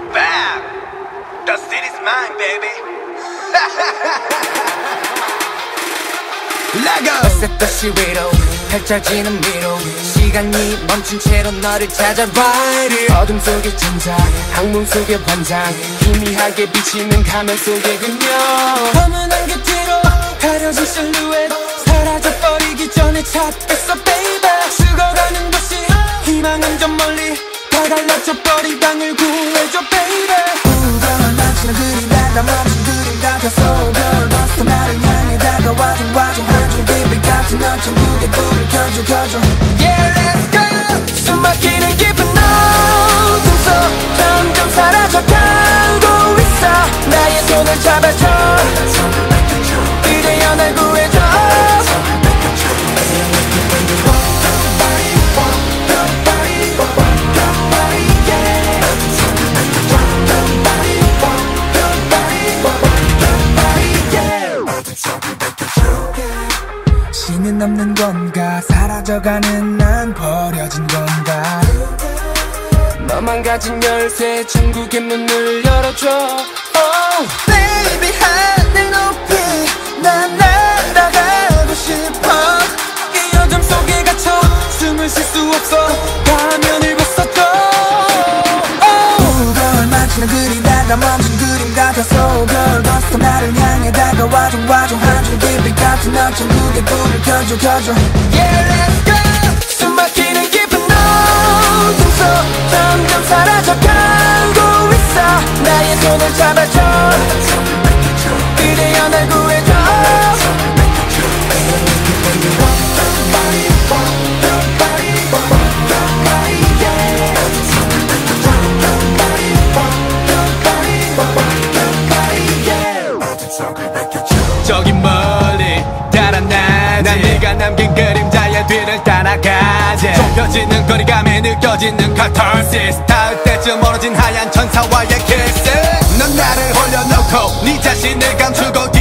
back. The city's mine, baby. Lego. 어색도 시위로 펼쳐지는 미로 시간이 멈춘 채로 너를 찾아 Ride it. 어둠 속의 천장 항문 속의 반장 희미하게 비치는 가면 속의 그녀 검은 안개 뒤로 가려진 실루엣 사라져버리기 전에 찾겠어 baby 죽어가는 도시 희망은 좀 멀리 다 갈라져버린 방을 구해줘 baby 우거한 넘치는 그리다가 멈춘 그림 같아서 별 벗어 나를 향해 다가와줘 와줘 한줄 빛 같은 너 천국의 불을 켜줘 Yeah let's go 숨막히는 깊은 어둠 속 점점 사라져가고 있어 나의 손을 잡아줘 이제야 날 구해줘 신은 없는 건가 사라져가는 난 버려진 건가 너만 가진 열쇠 천국의 문을 열어줘 Oh baby 하늘 높이 난 날아가고 싶어 이 어둠 속에 갇혀 숨을 쉴 수 없어 화면을 벗어줘 무거울 만치는 그리다가 멈춘 그림 같아서 별 벗어 나를 향해 다가와줘 한줄 빛 같은 너 천국의 불을 켜줘 Yeah let's go 숨막히는 깊은 어둠 속 점점 사라져가고 있어 나의 손을 잡아줘 이제야 날 구해줘 저기 멀리 달아나지 난 네가 남긴 그림자의 뒤를 따라가지 좁혀지는 거리감에 느껴지는 카타르시스 닿을 때쯤 멀어진 하얀 천사와의 키스 넌 나를 올려놓고 네 자신을 감추고